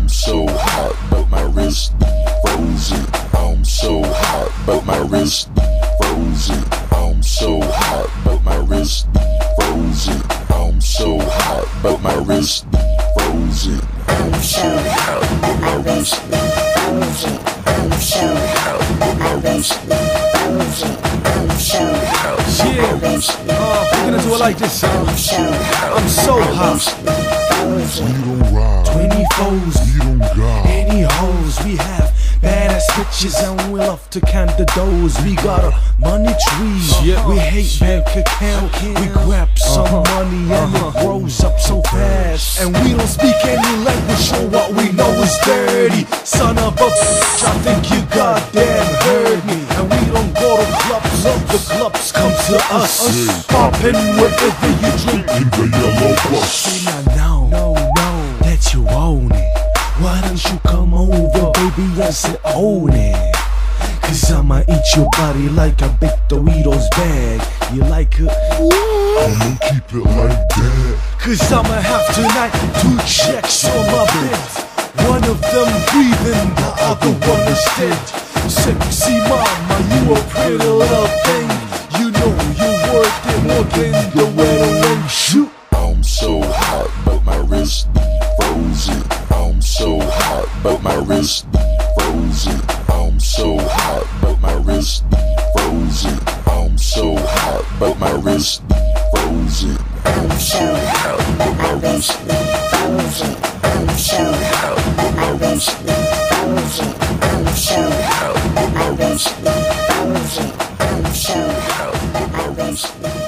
I'm so hot, but my wrist be frozen. I'm so hot, but my wrist be frozen. I'm so hot, but my wrist be frozen. I'm so hot, but my wrist be frozen. I'm so hot, but my wrist be frozen. I'm so hot, but my wrist be frozen. I'm so hot, but my wrist be frozen. We're gonna do it like this. I'm so hot. We don't ride. 24s, We don't got. any hoes we have. Badass bitches and we love to count the doughs. We got a money tree, we hate bank account. We grab some money and it grows up so fast. And we don't speak any language, so what we know is dirty. Son of a bitch, I think you goddamn heard me. And we don't go to clubs, the clubs come to us. Poppin' whatever you drink In the yellow bus. Say now, no, that you own it. Why don't you come over, baby, and sit on it? Cause I'ma eat your body like a big Doritos bag. You like it? I'ma keep it like that. Cause I'ma have tonight 2 checks on my bed. One of them breathing, the other one is dead. Sexy mama, you a pretty little thing. You know you worth it more than the wedding ring. Shoot. I'm so hot, but my wrist be frozen. I'm so hot, but my wrist be frozen. I'm so hot, but my wrist be frozen. I'm so hot, but my wrist be frozen. I'm so hot, but my wrist be frozen. I'm so hot, but my wrist be frozen. I'm so hot, but my wrist be frozen. I'm so hot, but my wrist be frozen.